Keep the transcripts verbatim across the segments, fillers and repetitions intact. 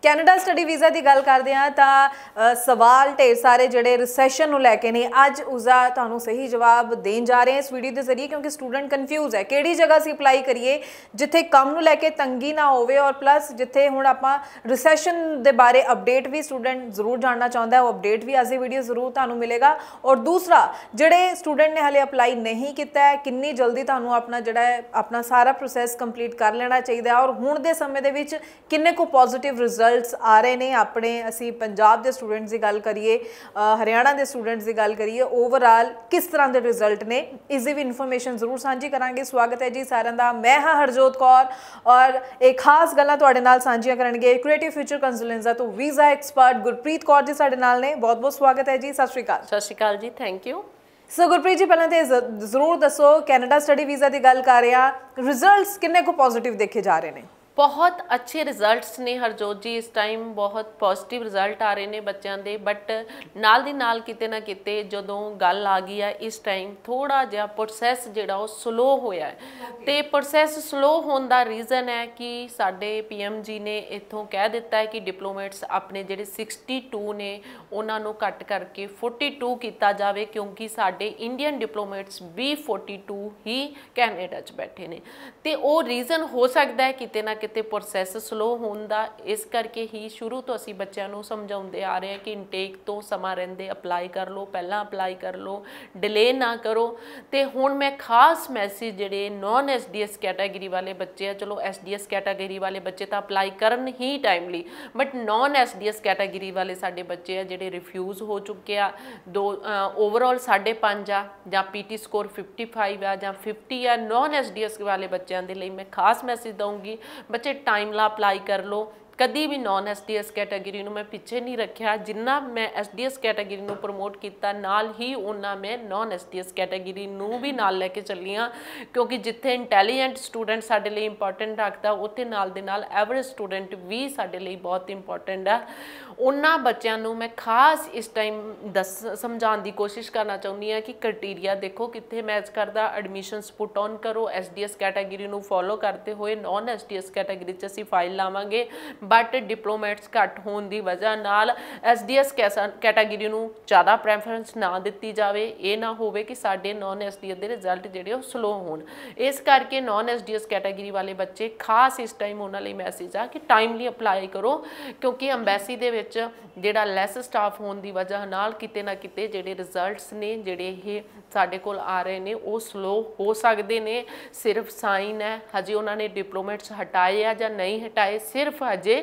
Canada study visa की गल करते हैं तो सवाल ढेर सारे जोड़े रिसैशन को लैके ने अज उसका तुहानू सही जवाब देन जा रहे हैं इस वीडियो के जरिए, क्योंकि स्टूडेंट कन्फ्यूज़ है किहड़ी जगह असीं अपलाई करिए जिथे काम नूं लैके तंगी ना होवे और प्लस जिथे हुण आपां रिसैशन के बारे अपडेट भी स्टूडेंट जरूर जानना चाहता है, वो अपडेट भी अज वीडियो जरूर तुहानू मिलेगा। और दूसरा जिहड़े स्टूडेंट ने हले अपलाई नहीं किया है कितनी जल्दी तुहानू अपना जिहड़ा है अपना सारा प्रोसैस कंप्लीट कर लेना चाहिए और हुण दे समय दे विच किन्ने को पॉजिटिव रिजल्ट आ रहे ने अपने असी पंजाब के स्टूडेंट्स की गल करिए हरियाणा के स्टूडेंट्स की गल करिए ओवरऑल किस तरह के रिजल्ट ने इसकी भी इन्फॉर्मेशन जरूर साझी करांगे। स्वागत है जी सारिਆਂ ਦਾ। मैं हाँ हरजोत कौर और एक खास गल्लां तुहाडे नाल साझियां करनगे क्रिएटिव फ्यूचर कंसल्टेंसी तो वीज़ा एक्सपर्ट गुरप्रीत कौर जी साडे नाल ने। बहुत बहुत स्वागत है जी। सत श्री अकाल। सत श्री अकाल जी, thank you. So Gurpreet ji पहले तो जरूर दसो कैनेडा स्टडी वीज़ा की गल कर रहे हैं रिजल्ट्स किन्ने को पॉजिटिव देखे जा रहे हैं? बहुत अच्छे रिजल्ट्स ने हरजोत जी, इस टाइम बहुत पॉजिटिव रिजल्ट आ रहे हैं बच्चों के, बट नाल दी नाल किते ना किते जदों गल आ गई है इस टाइम थोड़ा जिहा प्रोसैस जिहड़ा वो स्लो होया है। तो प्रोसैस स्लो होने का रीज़न है कि साडे पी एम जी ने इत्थों कह दिता है कि डिप्लोमेट्स अपने जिहड़े सिक्सटी टू ने उन्होंने घट करके फोर्टी टू किया जाए, क्योंकि साडे इंडियन डिप्लोमेट्स भी फोर्टी टू ही कैनेडा च बैठे ने। तो वो रीज़न हो सकता है किते ना किते प्रोसैस स्लो होने का। इस करके ही शुरू तो असी बच्चों को समझाते आ रहे हैं कि इनटेक तो समा रहिंदे अपलाई कर लो, पहला अपलाई कर लो, डिले ना करो। तो हुण मैं खास मैसेज जिहड़े non S D S category वाले बच्चे हैं, चलो एस डी एस कैटागरी वाले बच्चे तो अपलाई करन ही timely, but non S D S category वाले साडे बच्चे हैं जिहड़े रिफ्यूज़ हो चुके आ। दो ओवरऑल साढ़े पाँच आ जां P T score fifty five आ जां फिफ्टी आ, नॉन एस डी एस वाले बच्चों के लिए मैं खास मैसेज दूँगी बच्चे टाइम ला अप्लाई कर लो। कभी भी non S D S category मैं पिछे नहीं रखा, जिन्ना मैं S D S category promote किया नाल ही उन्ना मैं non S D S category भी नाल लैके चली हाँ, क्योंकि जिथे इंटैलीजेंट स्टूडेंट साडे लिए इंपॉर्टेंट रखता उत्थे नाल दे नाल एवरेज स्टूडेंट भी साडे लिए बहुत इंपॉर्टेंट है। उन्ना बच्चों को मैं खास इस टाइम दस समझाने की कोशिश करना चाहती हाँ कि क्राइटेरिया देखो कितने मैच करता, एडमिशनस पुट ऑन करो, S D S category follow करते हुए non S D S category असी फाइल लावांगे, बट डिप्लोमेट्स घट होने की वजह नाल एस डी एस कैसा कैटागरी ज़्यादा प्रैफरेंस ना दी जाए, ये ना हो कि साडे नॉन एस डी एस के रिजल्ट जोड़े स्लो होन। इस करके non S D S category वाले बच्चे खास इस टाइम उन्होंने मैसेज आ कि टाइमली अपलाई करो, क्योंकि अंबैसी दे विच जिहड़ा लैस स्टाफ होने की वजह नाल किते ना किते जिहड़े रिजल्ट्स ने जिहड़े ये साडे कोल आ रहे हैं वो स्लो हो सकते हैं। सिर्फ साइन है, हजे उन्होंने डिप्लोमेट्स हटाए या नहीं हटाए, सिर्फ हजे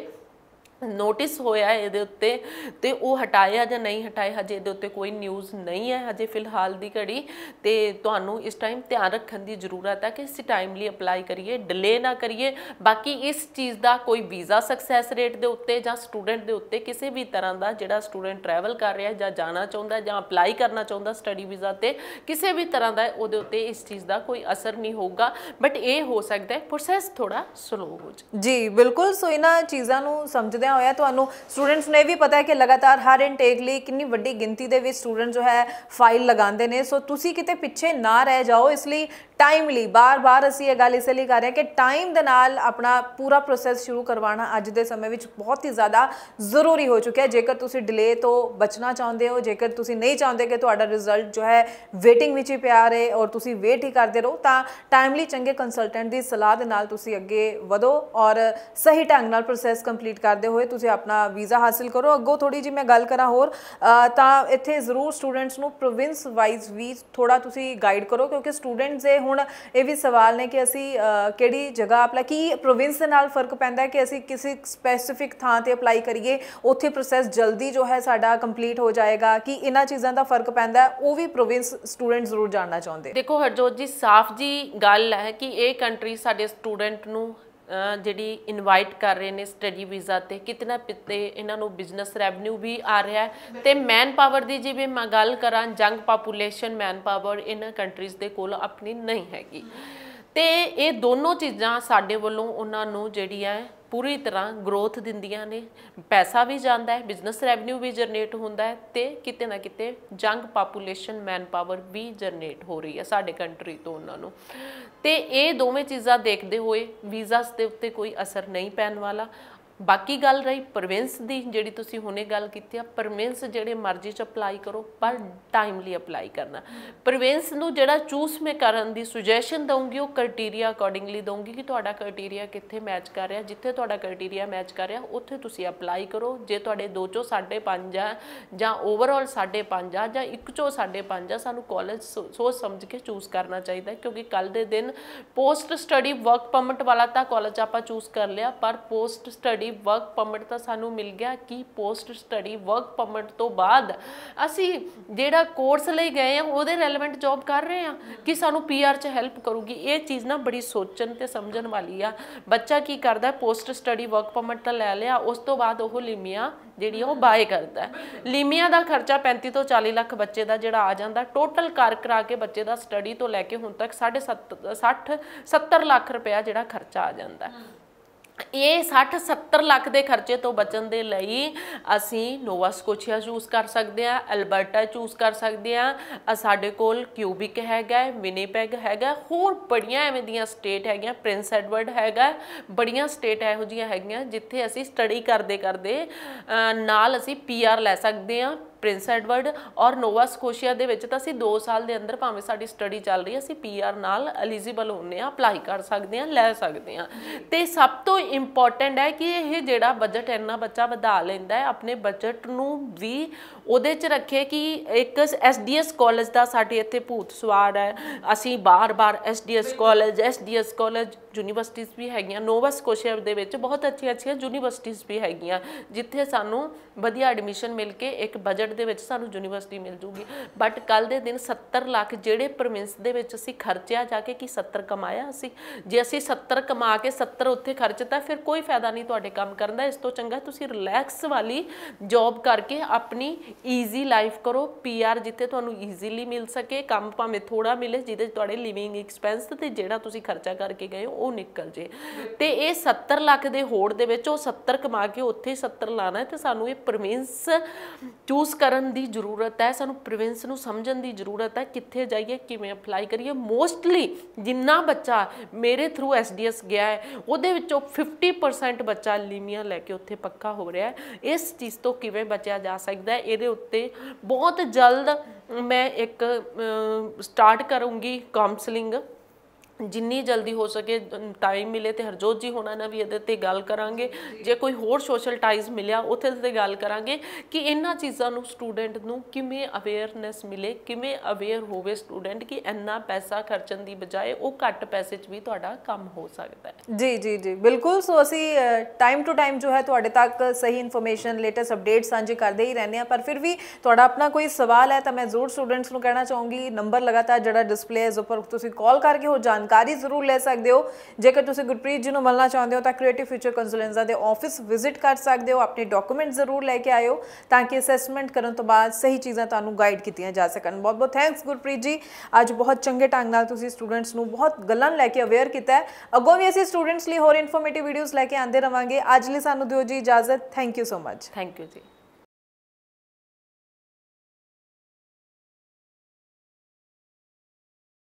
नोटिस होया है ये उत्ते ते वो हटाया या नहीं हटाए हजे ये उत्ते कोई न्यूज़ नहीं है हजे फिलहाल दी घड़ी। तो तुहानू इस टाइम ध्यान रखने की जरूरत है कि असीं टाइमली अपलाई करिए, डिले ना करिए। बाकी इस चीज़ का कोई वीज़ा सक्सैस रेट के उत्ते जां स्टूडेंट के उत्ते किसी भी तरह का जिहड़ा स्टूडेंट ट्रैवल कर रहा है जां जाना चाहुंदा है जां अपलाई करना चाहुंदा स्टडी वीज़ा ते किसी भी तरह का उहदे उत्ते इस चीज़ का कोई असर नहीं होगा, बट ये हो सकता है प्रोसैस थोड़ा स्लो हो जाए। जी बिल्कुल। सो इन्हां चीज़ां नूं समझदे होया तुहानू स्टूडेंट्स ने भी पता है कि लगातार हर इनटेक लिए कितनी वड्डी गिनती दे विच स्टूडेंट जो है फाइल लगाते हैं। सो तुसी किते पिछे ना रह जाओ, इसलिए टाइमली बार बार असी ये गल इसलिए कर रहे हैं कि टाइम दे नाल अपना पूरा प्रोसैस शुरू करवाना अज दे समय विच बहुत ही ज़्यादा जरूरी हो चुका है। जेकर तुसी डिले तो बचना चाहते हो, जेकर तुसी नहीं चाहते कि तुहाडा रिजल्ट जो है वेटिंग विच ही पिया रहे और तुसी वेट ही करते रहो, तो टाइमली चंगे कंसलटेंट की सलाह दे नाल तुसी अगे वधो और सही ढंग नाल प्रोसैस कंप्लीट करते हुए तुसी अपना वीज़ा हासिल करो। अगों थोड़ी जी मैं गल करा होर तां इत्थे जरूर स्टूडेंट्स नूं प्रोविंस वाइज भी थोड़ा तुसी गाइड करो, क्योंकि स्टूडेंट्स दे हुण ये भी सवाल ने कि असी किहड़ी जगह अपलाई की प्रोविंस दे नाल फर्क पैंदा है कि असी किसी स्पैसीफिक थां ते अपलाई करिए उत्थे प्रोसैस जल्दी जो है साडा कंप्लीट हो जाएगा, कि इन्हां चीज़ां दा फर्क पैंदा है, वो भी प्रोविंस स्टूडेंट जरूर जानना चाहुंदे। देखो हरजोत जी साफ जी गल है कि ये कंट्री साडे स्टूडेंट नूं जिहड़ी इनवाइट कर रहे हैं स्टडी वीज़ा ते कितना पिते इन्हों बिजनेस रैवन्यू भी आ रहा है। तो मैन पावर की जिवें मैं गल करा young population man power in countries के कोल अपनी नहीं हैगी। तो ये दोनों चीज़ां साडे वल्लों उन्होंने जिहड़ी है पूरी तरह ग्रोथ दिंदियां ने, पैसा भी जाता है, बिजनेस रैवन्यू भी जनरेट होता है, तो किते ना किते यंग पापूलेशन मैन पावर भी जनरेट हो रही है साडे कंट्री तो उन्होंने। तो ये दोवें चीज़ां देखते हुए वीज़ा के उत्ते कोई असर नहीं पैन वाला। बाकी गल रही प्रविंस की जी तुसी हुणे गल की, प्रविंस जेडे मर्जी च अपलाई करो पर टाइमली अपलाई करना। प्रविंस नूं जेड़ा चूज मैं करन दी सुजैशन दूंगी वो क्राइटेरिया अकॉर्डिंगली दूंगी कि तुहाडा क्राइटेरिया कित्थे मैच कर रहा, जिथे तुहाडा क्राइटेरिया मैच कर रहा उत्थे तुसी अपलाई करो। जे तुहाडे दो चों साढ़े पंज आ जां ओवरऑल साढ़े पंज आ जां एक चों साढ़े पंज आ, सानूं कॉलेज सोच समझ के चूज करना चाहिए, क्योंकि कल दे दिन पोस्ट स्टडी वर्क परमिट वाला तो कॉलेज आपां चूज कर लिया, पर पोस्ट स्टडी वर्क परमिट तो सानू मिल गया कि पोस्ट स्टडी वर्क परमिट तो बाद असी जेड़ा कोर्स ले गए हैं वो रेलेवेंट जॉब कर रहे हैं कि सानू पी आर च हेल्प करूगी। ये चीज़ ना बड़ी सोचन ते समझन वाली आ। बच्चा की करता है, पोस्ट स्टडी वर्क परमिट तो लै लिया, उस तो बाद वो लीमिया जी बाय करता है। लीमिया का खर्चा पैंती तो चाली लख बच्चे का जोड़ा आ जाता, टोटल कर करा के बच्चे का स्टडी तो लैके हुण तक साढ़े सत्त सठ सत्तर लख रुपया जोड़ा खर्चा आ जाता है। ये सठ सत्तर लख के खर्चे तो बचन के लिए असी नोवा स्कोशिया चूज कर सकते हैं, अल्बर्टा चूज कर सकते हैं, साढ़े कोल क्यूबिक हैगा, विनीपेग हैगा, होर बड़ियां एवें दियां स्टेट हैगियां, प्रिंस एडवर्ड हैगा, बड़ियां स्टेट इहो जिहियां हैगियां जिथे असी स्टडी करते करते नाल असी पी आर लै सकते हैं। प्रिंस एडवर्ड और नोवा स्कोशिया दे विच तां असीं दो साल के अंदर भावें साडी स्टडी चल रही है असीं पी आर नाल एलिजिबल होने अपलाई कर सकते हैं, लै सकते हैं। तो सब तो इंपॉर्टेंट है कि यह जिहड़ा बजट इन्ना बच्चा वधा लैंदा है, अपने बजट नूं भी उहदे च रखे कि एक एस डी एस कॉलेज का साडे इत्थे भूत सवार है, असीं बार बार S D S college S D S college universities भी हैगियां, नोवा स्कोशिया दे विच बहुत अच्छी अच्छी यूनीवर्सिटीज़ भी हैगियां जिथे सानू वधिया एडमिशन मिल के एक बजट दे विच सानू यूनीवर्सिटी मिल जूगी। बट कल दे दिन सत्तर लख जेड़े प्रोविंस दे विच असीं खर्चिया जाके कि सत्तर कमाया असीं, जे असीं सत्तर कमा के सत्तर उत्थे खर्चता फिर कोई फायदा नहीं तुहाडे काम करन दा। इस तो चंगा तुसीं रिलैक्स वाली जॉब करके अपनी ईजी लाइफ करो, पी आर जिथे तुहानू ईजीली मिल सके, काम भावें थोड़ा मिले जिहदे तुहाडे लिविंग एक्सपेंस ते जेड़ा तुसीं खर्चा करके गए हो निकल जे। तो ये सत्तर लख के होड़ दे विच सत्तर कमा के उत्थे सत्तर लाना है। तो सानू ये प्रोविंस चूज करन दी जरूरत है, सानू प्रोविंस नू समझन दी जरूरत है, कित्थे जाइए किवें अप्लाई करिए। मोस्टली जिन्ना बच्चा मेरे थ्रू एस डी एस गया है उहदे विचों फिफ्टी परसेंट बच्चा लीमिया लैके उत्थे पक्का हो रहा है। इस चीज़ तो किवें बचिया जा सकता है, इहदे उत्ते बहुत जल्द मैं एक स्टार्ट करूँगी काउंसलिंग, जिन्नी जल्दी हो सके टाइम मिले तो हरजोत जी होना ना भी ये ते गल करांगे, जे कोई होर सोशल टाइज मिलिया उत्थे ते गल करांगे कि इन्हां चीज़ां नूं स्टूडेंट नूं किवें अवेयरनैस मिले, किवें अवेयर होवे स्टूडेंट कि इन्ना पैसा खर्चण दी बजाए वो घट पैसे च भी तुहाडा काम हो सकता है। जी जी जी बिल्कुल। सो असी टाइम टू टाइम जो है तुहाडे तक सही इन्फॉर्मेशन लेटेस्ट अपडेट साझे करते ही रहने, पर फिर भी तुहाडा अपना कोई सवाल है तो मैं जरूर स्टूडेंट्स नूं कहना चाहूँगी नंबर लगातार जिहड़ा डिस्पले है इस उपर तुसीं कॉल करके हो जानकारी जरूर ले सकते हो। जेकर तुसीं गुरप्रीत जी नूं मिलना चाहते हो तो क्रिएटिव फ्यूचर कंसल्टेंसी के ऑफिस विजिट कर सकते हो, अपने डॉक्यूमेंट जरूर लैके आयो ताकि असैसमेंट करने तो बाद सही चीज़ां तुहानूं गाइड कीतियां जा सकन। बहुत बहुत थैंक्स गुरप्रीत जी, अज बहुत चंगे ढंग नाल तुसीं स्टूडेंट्स नूं बहुत गल्लां लैके अवेयर किया है। अगों भी असीं स्टूडेंट्स लिए होर इन्फॉर्मेटिव वीडियोज़ लैके आंदे रहांगे। अज लई सानूं दिओ जी इजाजत। Thank you so much. Thank you ji.